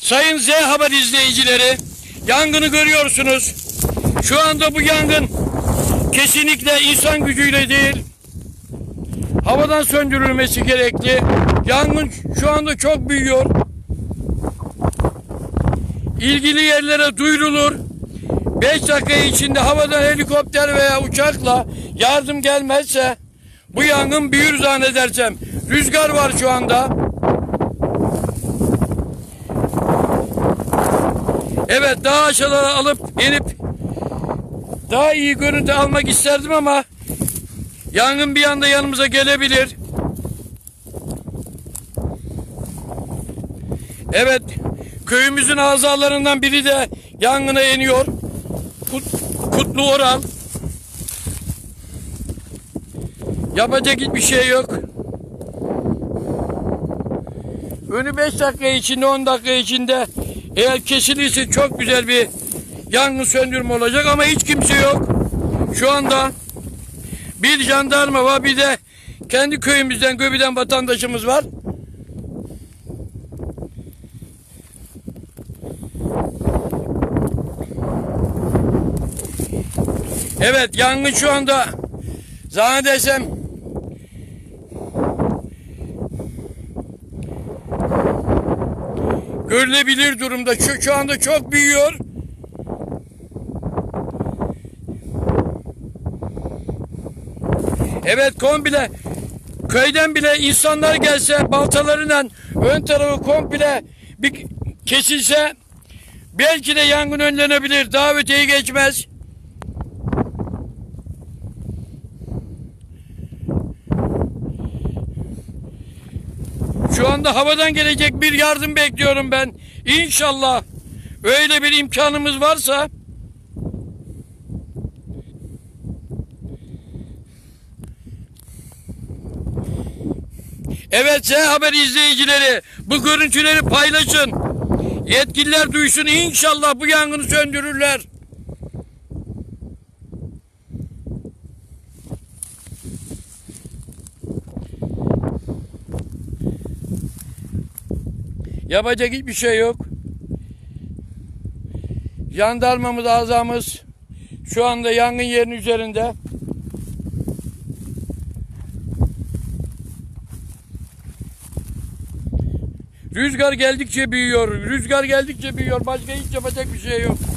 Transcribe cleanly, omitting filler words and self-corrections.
Sayın Z Haber izleyicileri, yangını görüyorsunuz. Şu anda bu yangın kesinlikle insan gücüyle değil, havadan söndürülmesi gerekli. Yangın şu anda çok büyüyor. İlgili yerlere duyurulur. 5 dakika içinde havadan helikopter veya uçakla yardım gelmezse bu yangın büyür zannedersem. Rüzgar var şu anda. Evet, daha aşağılara alıp inip daha iyi görüntü almak isterdim ama yangın bir anda yanımıza gelebilir. Evet, köyümüzün azalarından biri de yangına iniyor. Kutlu Oral. Yapacak hiçbir şey yok. Önü 5 dakika içinde, 10 dakika içinde eğer kesilirse çok güzel bir yangın söndürme olacak ama hiç kimse yok. Şu anda bir jandarma var, bir de kendi köyümüzden, Göbü'den vatandaşımız var. Evet, yangın şu anda zannedersem görülebilir durumda. Şu anda çok büyüyor. Evet, komple köyden bile insanlar gelse baltalarıyla ön tarafı komple bir kesilse belki de yangın önlenebilir. Daha öteye geçmez. Şu anda havadan gelecek bir yardım bekliyorum ben. İnşallah öyle bir imkanımız varsa. Evet, Z Haber izleyicileri, bu görüntüleri paylaşın. Yetkililer duysun, inşallah bu yangını söndürürler. Yapacak hiçbir şey yok. Jandarmamız, azamız şu anda yangın yerinin üzerinde. Rüzgar geldikçe büyüyor. Rüzgar geldikçe büyüyor. Başka hiç yapacak bir şey yok.